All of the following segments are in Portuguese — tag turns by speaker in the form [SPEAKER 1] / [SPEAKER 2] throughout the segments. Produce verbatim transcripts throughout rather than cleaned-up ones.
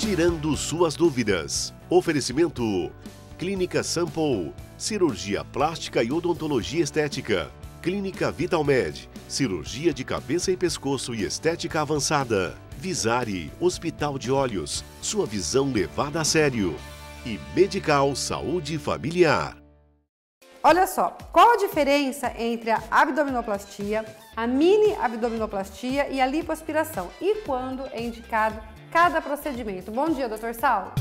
[SPEAKER 1] tirando suas dúvidas. Oferecimento: Clínica Sample, cirurgia plástica e odontologia estética. Clínica Vitalmed, cirurgia de cabeça e pescoço e estética avançada. Visari, Hospital de Olhos, sua visão levada a sério. E Medical Saúde Familiar.
[SPEAKER 2] Olha só, qual a diferença entre a abdominoplastia, a mini abdominoplastia e a lipoaspiração? E quando é indicado cada procedimento? Bom dia, doutor Saulo.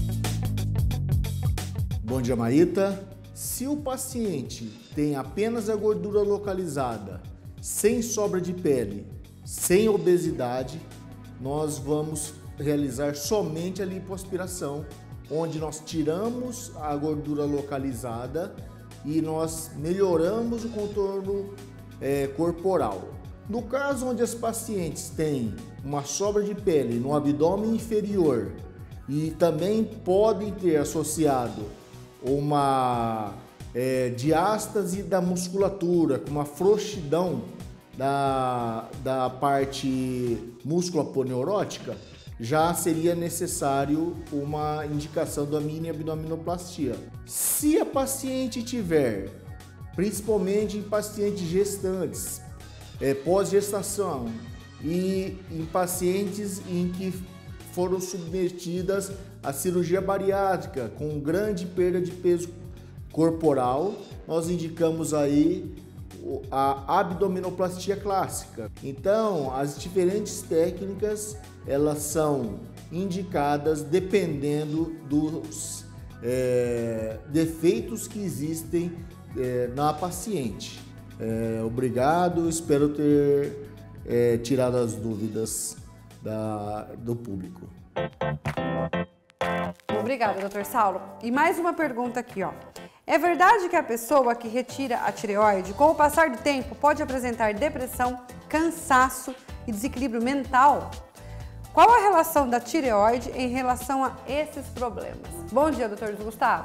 [SPEAKER 3] Bom dia, Maíta. Se o paciente tem apenas a gordura localizada, sem sobra de pele, sem obesidade, nós vamos realizar somente a lipoaspiração, onde nós tiramos a gordura localizada e nós melhoramos o contorno é, corporal. No caso onde as pacientes têm uma sobra de pele no abdômen inferior e também podem ter associado uma é, diástase da musculatura, com uma frouxidão da, da parte músculo-aponeurótica, já seria necessário uma indicação da mini abdominoplastia. Se a paciente tiver, principalmente em pacientes gestantes, é, pós-gestação e em pacientes em que foram submetidas à cirurgia bariátrica com grande perda de peso corporal, nós indicamos aí a abdominoplastia clássica. Então, as diferentes técnicas, elas são indicadas dependendo dos é, defeitos que existem é, na paciente. É, obrigado, espero ter é, tirado as dúvidas da, do público.
[SPEAKER 2] Obrigada, doutor Saulo. E mais uma pergunta aqui, ó. É verdade que a pessoa que retira a tireoide, com o passar do tempo, pode apresentar depressão, cansaço e desequilíbrio mental? Qual a relação da tireoide em relação a esses problemas? Bom dia, doutor Gustavo.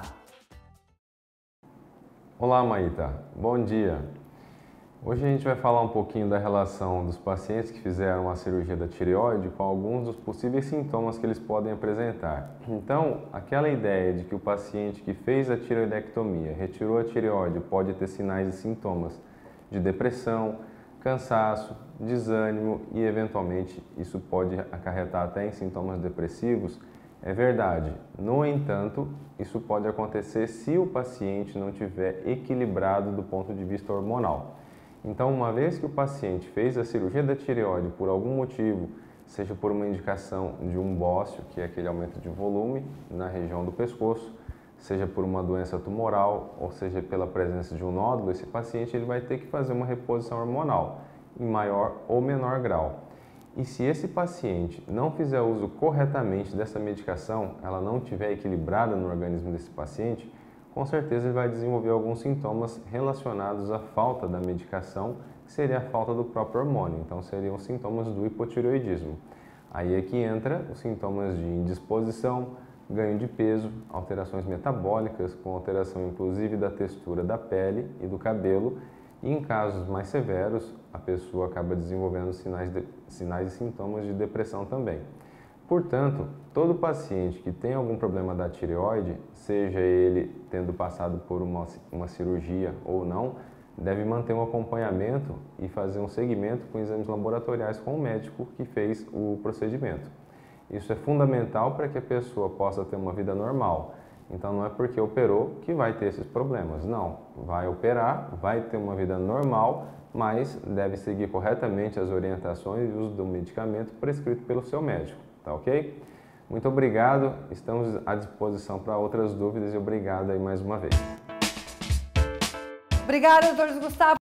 [SPEAKER 4] Olá, Maíta. Bom dia. Hoje a gente vai falar um pouquinho da relação dos pacientes que fizeram a cirurgia da tireoide com alguns dos possíveis sintomas que eles podem apresentar. Então, aquela ideia de que o paciente que fez a tireoidectomia, retirou a tireoide, pode ter sinais e sintomas de depressão, cansaço, desânimo e, eventualmente, isso pode acarretar até em sintomas depressivos, é verdade. No entanto, isso pode acontecer se o paciente não estiver equilibrado do ponto de vista hormonal. Então, uma vez que o paciente fez a cirurgia da tireoide por algum motivo, seja por uma indicação de um bócio, que é aquele aumento de volume na região do pescoço, seja por uma doença tumoral, ou seja pela presença de um nódulo, esse paciente ele vai ter que fazer uma reposição hormonal, em maior ou menor grau. E se esse paciente não fizer uso corretamente dessa medicação, ela não estiver equilibrada no organismo desse paciente, com certeza ele vai desenvolver alguns sintomas relacionados à falta da medicação, que seria a falta do próprio hormônio. Então, seriam sintomas do hipotireoidismo. Aí é que entra os sintomas de indisposição, ganho de peso, alterações metabólicas, com alteração inclusive da textura da pele e do cabelo. E em casos mais severos, a pessoa acaba desenvolvendo sinais, de, sinais e sintomas de depressão também. Portanto, todo paciente que tem algum problema da tireoide, seja ele tendo passado por uma, uma cirurgia ou não, deve manter um acompanhamento e fazer um segmento com exames laboratoriais com o médico que fez o procedimento. Isso é fundamental para que a pessoa possa ter uma vida normal. Então, não é porque operou que vai ter esses problemas. Não, vai operar, vai ter uma vida normal, mas deve seguir corretamente as orientações e uso do medicamento prescrito pelo seu médico. Tá ok? Muito obrigado, estamos à disposição para outras dúvidas e obrigado aí mais uma vez.
[SPEAKER 2] Obrigada, doutor Gustavo.